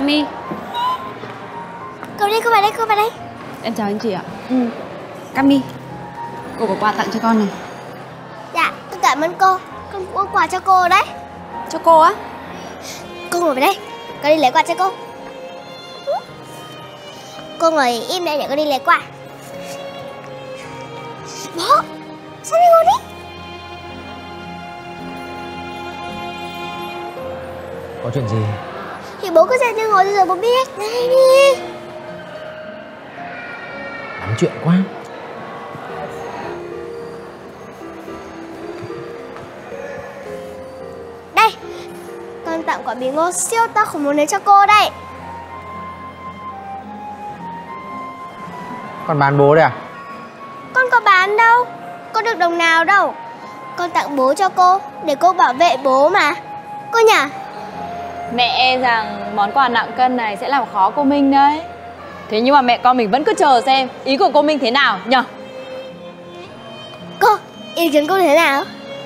Cami. Cô đây, cô vào đây, cô vào đây. Em chào anh chị ạ. Cami, cô có quà tặng cho con này. Dạ, tôi cảm ơn cô. Con cũng có quà cho cô đấy. Cho cô á? Cô ngồi vào đây, con đi lấy quà cho cô. Cô ngồi im đây để con đi lấy quà. Bố, sao đi ngồi đi? Có chuyện gì? Thì bố cứ dậy đi ngồi rồi bố biết. Đây đi. Lắm chuyện quá. Đây, con tặng quả bí ngô siêu to khủng bố này cho cô đây. Con bán bố đây à? Con có bán đâu, có được đồng nào đâu. Con tặng bố cho cô để cô bảo vệ bố mà. Cô nhỉ? Mẹ e rằng món quà nặng cân này sẽ làm khó cô Minh đấy. Thế nhưng mà mẹ con mình vẫn cứ chờ xem ý của cô Minh thế nào nhở? Cô, ý kiến cô thế nào?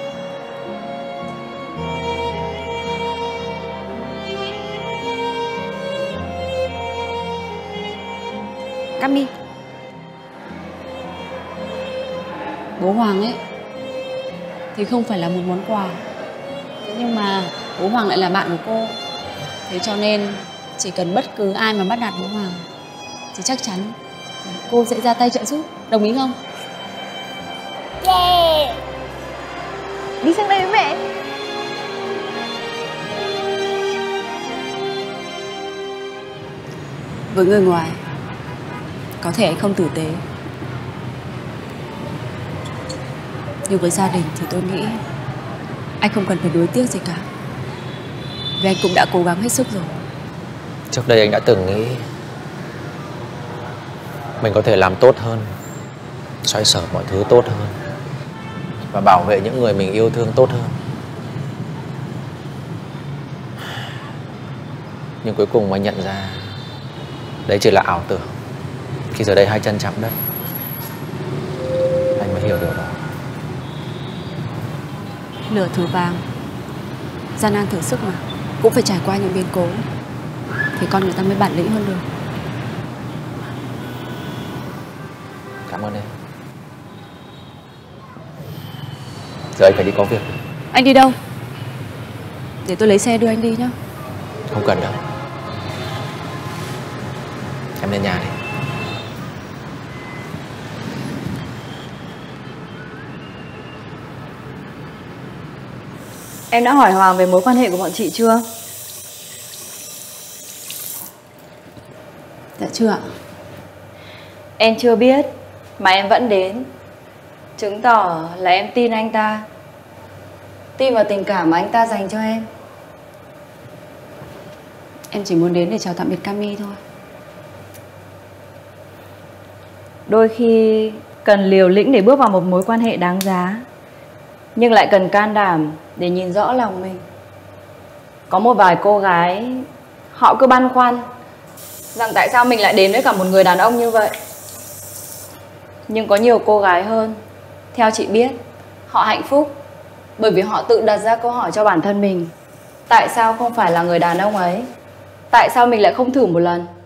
Cami, bố Hoàng ấy thì không phải là một món quà, nhưng mà bố Hoàng lại là bạn của cô. Thế cho nên chỉ cần bất cứ ai mà bắt nạt bố Hoàng thì chắc chắn cô sẽ ra tay trợ giúp. Đồng ý không? Yeah. Đi sang đây với mẹ. Với người ngoài có thể anh không tử tế, nhưng với gia đình thì tôi nghĩ anh không cần phải nuối tiếc gì cả, vì anh cũng đã cố gắng hết sức rồi. Trước đây anh đã từng nghĩ mình có thể làm tốt hơn, xoay sở mọi thứ tốt hơn và bảo vệ những người mình yêu thương tốt hơn. Nhưng cuối cùng anh nhận ra đấy chỉ là ảo tưởng. Khi giờ đây hai chân chạm đất, anh mới hiểu điều đó. Lửa thử vàng, gian nan thử sức mà, cũng phải trải qua những biến cố thì con người ta mới bản lĩnh hơn được. Cảm ơn em. Giờ anh phải đi có việc. Anh đi đâu? Để tôi lấy xe đưa anh đi nhá. Không cần đâu. Em lên nhà đi. Em đã hỏi Hoàng về mối quan hệ của bọn chị chưa? Dạ chưa ạ. Em chưa biết mà em vẫn đến, chứng tỏ là em tin anh ta, tin vào tình cảm mà anh ta dành cho em. Em chỉ muốn đến để chào tạm biệt Cami thôi. Đôi khi cần liều lĩnh để bước vào một mối quan hệ đáng giá, nhưng lại cần can đảm để nhìn rõ lòng mình. Có một vài cô gái họ cứ băn khoăn rằng tại sao mình lại đến với cả một người đàn ông như vậy. Nhưng có nhiều cô gái hơn, theo chị biết, họ hạnh phúc bởi vì họ tự đặt ra câu hỏi cho bản thân mình: tại sao không phải là người đàn ông ấy? Tại sao mình lại không thử một lần?